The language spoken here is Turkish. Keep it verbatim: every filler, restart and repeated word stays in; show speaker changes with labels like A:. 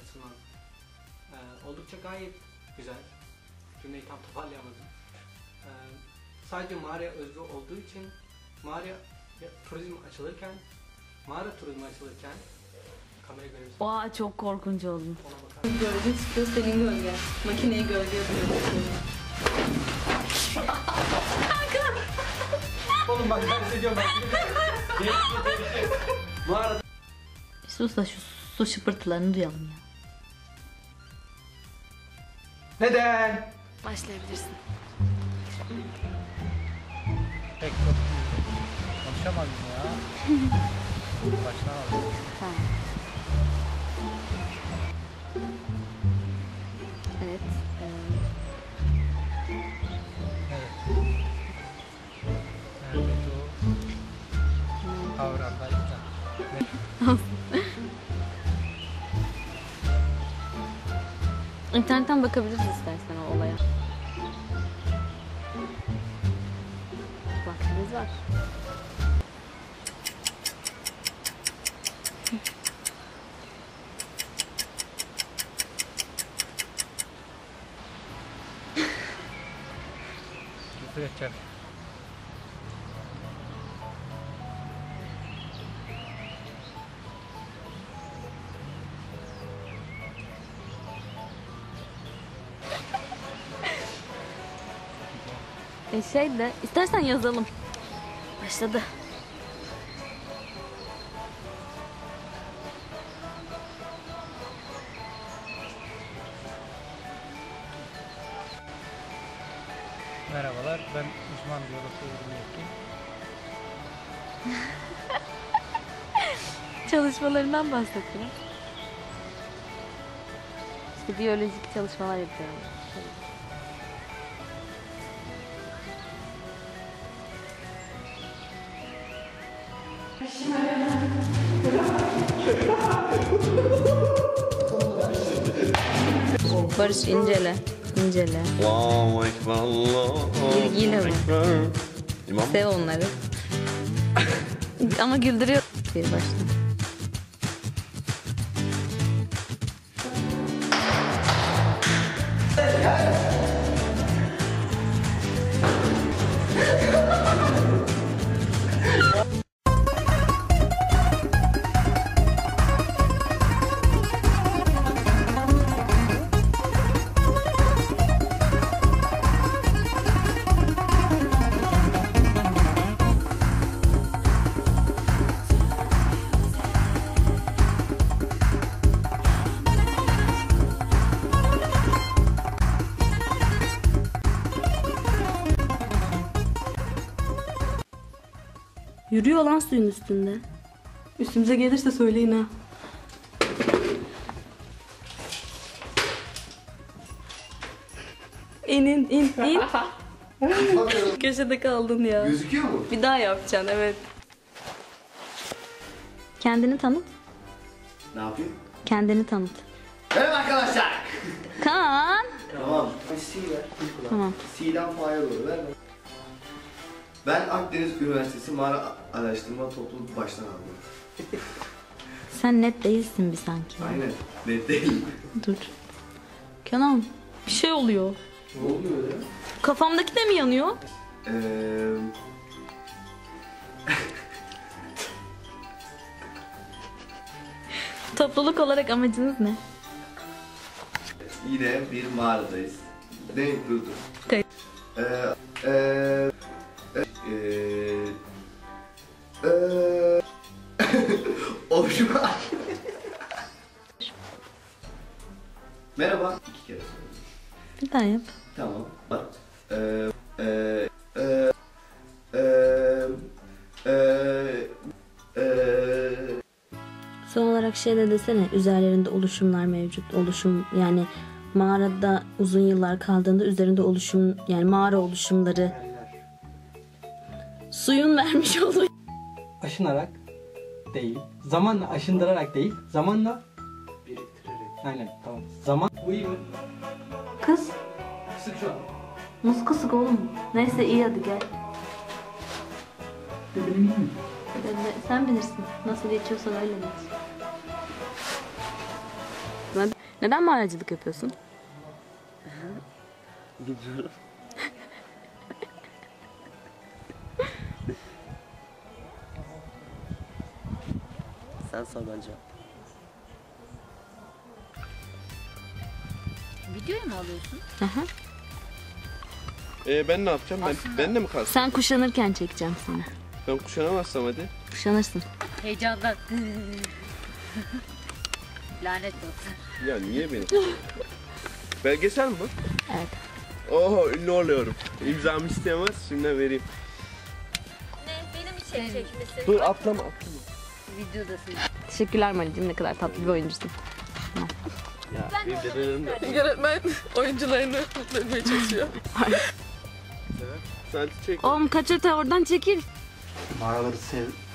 A: açısından e, oldukça gayet güzel. Cümleyi tam toparlayamadım. E, sadece mağaraya özgü olduğu için mağara turizm açılırken, mağara turizmi açılırken kamera görevlisi.
B: Aa, çok korkunç oldum.
C: Gölge çıkıyor, senin gölge. Makineyi gölge yapıyor.
A: Oğlum bak ben size diyorum ben. Mağara.
B: Sus da şu su şıpırtılarını duyalım ya.
A: Neden?
B: Başlayabilirsin.
D: Pek çok konuşamadım ya. Başlamadım.
B: Tamam. Evet. E...
D: Evet. Evet o kavramlar.
B: İnternetten bakabiliriz istersen o olaya. Vaktimiz var.
D: Küfür edeceğim.
B: E şey de istersen yazalım. Başladı.
D: Merhabalar, ben uzman biyolog öğretim yapayım.
B: Çalışmalarından bahsettim. İşte biyolojik çalışmalar yapıyorum. Barış incele, incele.
E: Allahu Ekber, Allahu
B: İlgiyle mi?
E: Ekber. İmam.
B: Sev onları. Ama güldürüyor. Bir başla.
C: Yürüyor lan suyun üstünde. Üstümüze gelirse söyleyin ha. İn in in in. Köşede kaldın ya.
E: Gözüküyor mu?
C: Bir daha yapacaksın, evet.
B: Kendini tanıt.
E: Ne yapayım?
B: Kendini tanıt.
E: Merhaba arkadaşlar.
B: Kaan.
E: Tamam. C ver.
B: Tamam.
E: C'den Fa'ya doğru ver. Ben Akdeniz Üniversitesi Mağara Araştırma Topluluğu Başkan aldım.
B: Sen net değilsin bir sanki.
E: Aynen. Net değil.
B: Dur. Kenan, bir şey oluyor.
E: Ne oluyor ya?
B: Kafamdaki de mi yanıyor?
E: Eee...
B: Topluluk olarak amacınız ne?
E: Yine bir mağaradayız. Ne durdu?
B: Kayıt.
E: Eee... Eee... Eee... Eee... Oluşum. Merhaba. İki kere söyledim.
B: Bir daha yap.
E: Tamam. Eee... Eee... Eee... Eee... Eee... Eee...
B: Son olarak şey de desene, üzerlerinde oluşumlar mevcut. Oluşum yani mağarada uzun yıllar kaldığında üzerinde oluşum yani mağara oluşumları suyun vermiş olduğu
A: Aşınarak değil, zamanla aşındırarak değil, zamanla biriktirerek. Aynen, tamam. Zaman. Bu iyi mi?
C: Kız.
A: Kısık şu an.
C: Nasıl kısık oğlum? Neyse iyi, hadi gel. Sen bilirsin. Nasıl geçiyorsa öyle geç. Ben...
B: Neden mağaracılık yapıyorsun?
E: Bilmiyorum. Sen sor bence.
F: Videoya mı alıyorsun?
B: Aha.
G: Ee, ben ne yapacağım? Ben, ben de mi kalsın?
B: Sen kuşanırken çekeceğim seni.
G: Ben kuşanamazsam hadi.
B: Kuşanırsın.
F: Heyecandan. Lanet olsun.
G: Ya niye beni? Belgesel mi bu?
B: Evet.
G: Oho ünlü oluyorum. İmzamı isteyemez. Şimdiden vereyim.
F: Benim için çekmesin.
G: Dur atlama atlama.
F: Videodasın.
B: Teşekkürler Mali'cim, ne kadar tatlı bir oyuncusun.
G: Ya benim dedelerim de.
H: Yönetmen oyuncularını mutlu etmeye çalışıyor.
G: Sen çek.
B: Oğlum kaç öte oradan çekil.
E: Mağaraları sev,